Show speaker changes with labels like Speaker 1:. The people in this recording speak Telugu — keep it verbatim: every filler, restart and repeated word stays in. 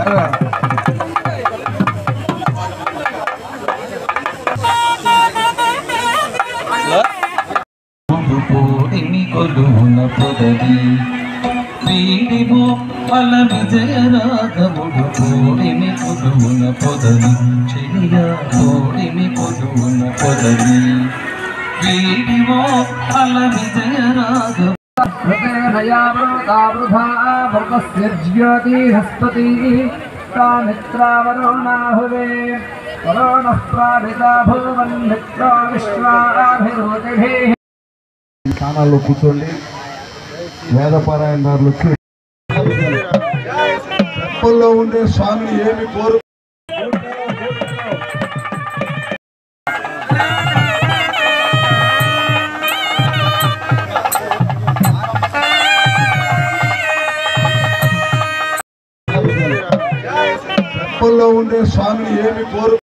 Speaker 1: వీడిమో అల విజయరాగముడు కోడిమి పొదువున పొదవి చెలియ కోడిమి పొదువున పొదవి వీడిమో అల విజయరాగ జ్యోతిహస్పతి మిత్రావరుణాహువే వరుణ ప్రాభితా భువన్ మిత్రో విశ్వాభిరోతిభి.
Speaker 2: స్థానాల్లో కూర్చోండి. వేదపారాయణదారులు టెంపుల్లో ఉండే స్వామిని ఏమి కోరు టెంపుల్లో ఉండే స్వామిని ఏమి కోరు